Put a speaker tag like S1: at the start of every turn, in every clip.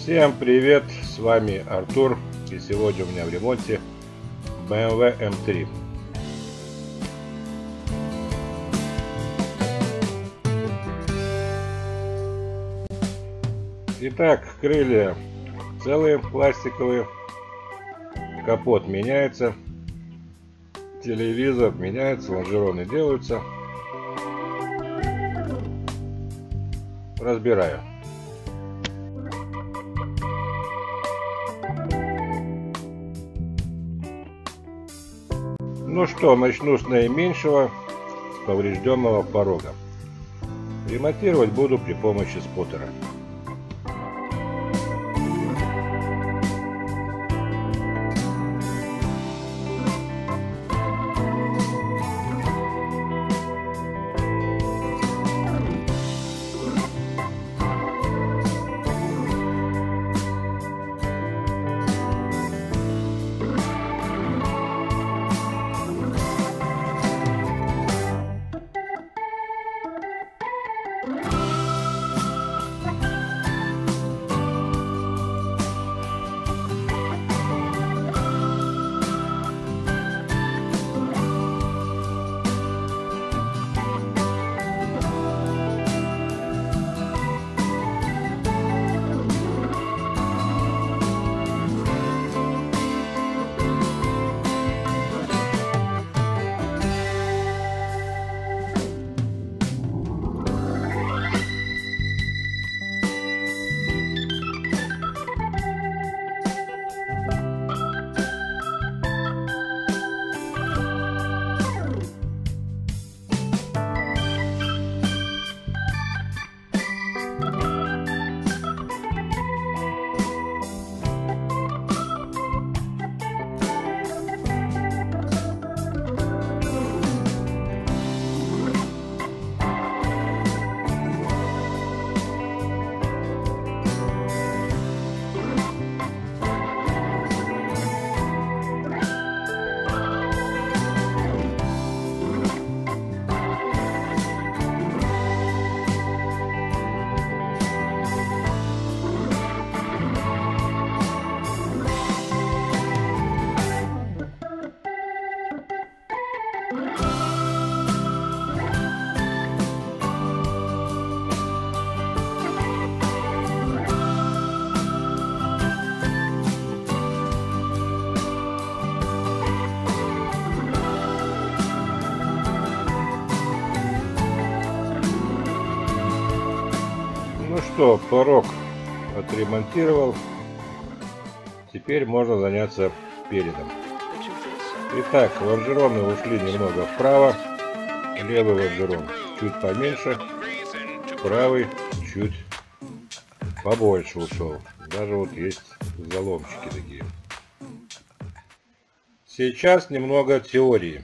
S1: Всем привет, с вами Артур, и сегодня у меня в ремонте BMW M3. Итак, крылья целые, пластиковые, капот меняется, телевизор меняется, лонжероны делаются. Разбираю. Ну что, начну с наименьшего, с поврежденного порога. Ремонтировать буду при помощи споттера. Ну что, порог отремонтировал, теперь можно заняться передом. Итак, лонжероны ушли немного вправо, левый лонжерон чуть поменьше, правый чуть побольше ушел. Даже вот есть заломчики такие. Сейчас немного теории.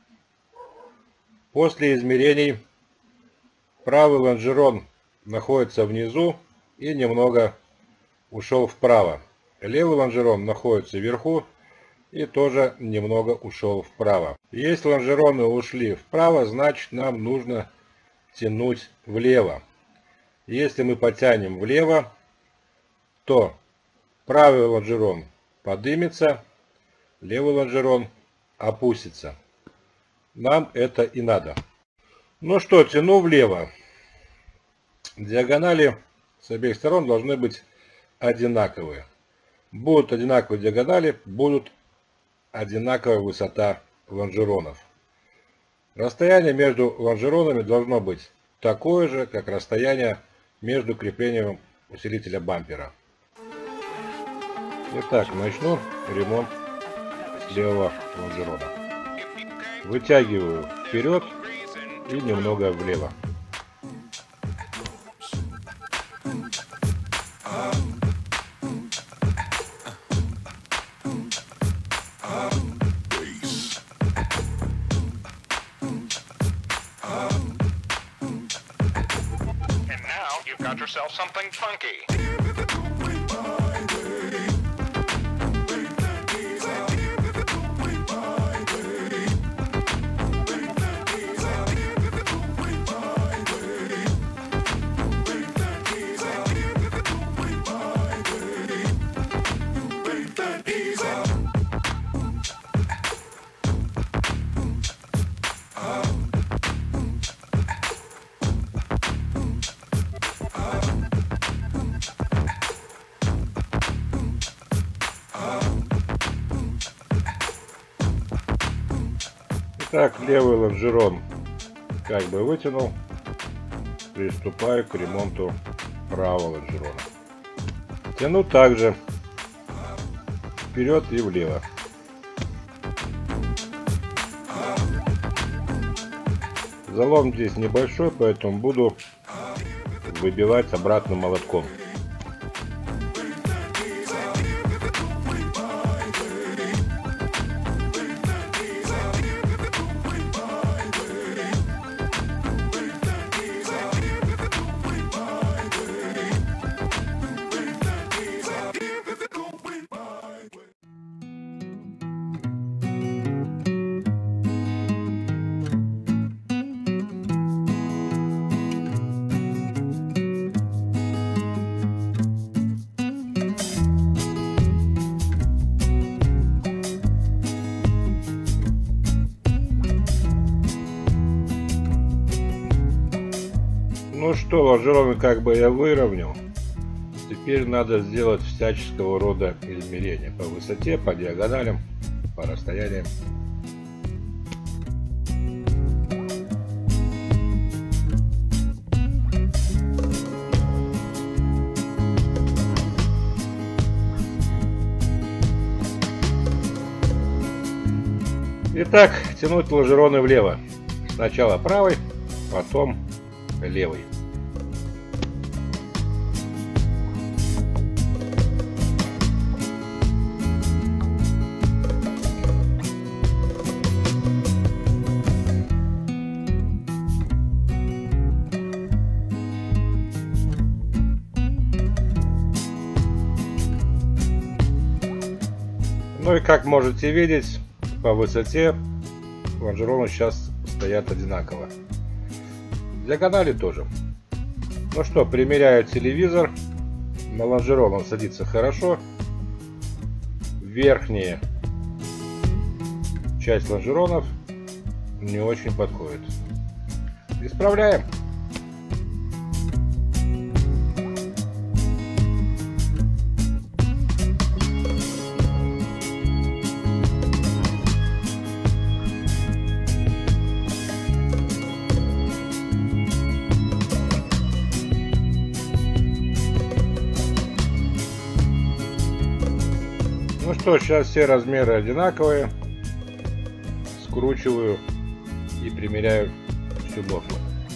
S1: После измерений правый лонжерон находится внизу и немного ушел вправо. Левый лонжерон находится вверху и тоже немного ушел вправо. Если лонжероны ушли вправо, значит нам нужно тянуть влево. Если мы потянем влево, то правый лонжерон поднимется, левый лонжерон опустится. Нам это и надо. Ну что, тяну влево. Диагонали с обеих сторон должны быть одинаковые. Будут одинаковые диагонали, будут одинаковая высота лонжеронов. Расстояние между лонжеронами должно быть такое же, как расстояние между креплением усилителя бампера. Итак, начну ремонт с левого лонжерона. Вытягиваю вперед и немного влево.
S2: Got yourself something funky.
S1: Итак, левый лонжерон как бы вытянул. Приступаю к ремонту правого лонжерона. Тяну также вперед и влево. Залом здесь небольшой, поэтому буду выбивать обратно молотком. Ну что, лонжероны как бы я выровнял. Теперь надо сделать всяческого рода измерения по высоте, по диагоналям, по расстояниям. Итак, тянуть лонжероны влево. Сначала правый, потом левый. Ну и как можете видеть, по высоте лонжероны сейчас стоят одинаково. Диагонали тоже. Ну что, примеряю телевизор. На лонжерон он садится хорошо. Верхняя часть лонжеронов не очень подходит. Исправляем. Ну что, сейчас все размеры одинаковые. Скручиваю и примеряю всю блоку.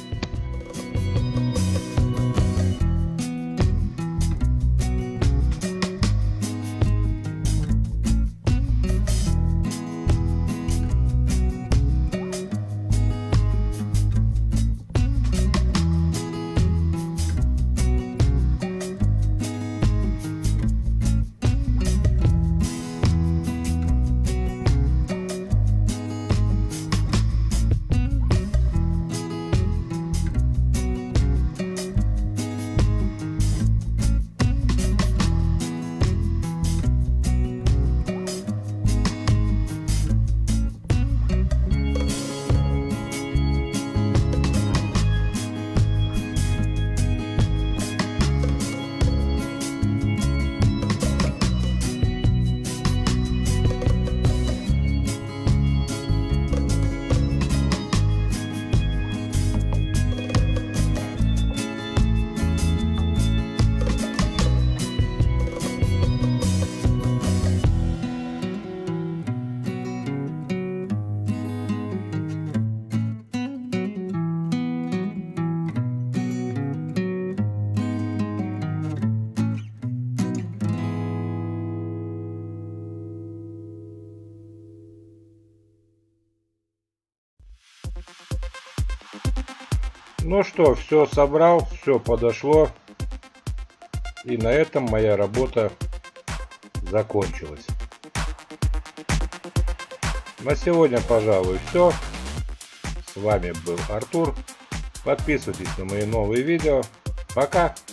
S1: Ну что, все собрал, все подошло. И на этом моя работа закончилась. На сегодня, пожалуй, все. С вами был Артур. Подписывайтесь на мои новые видео. Пока!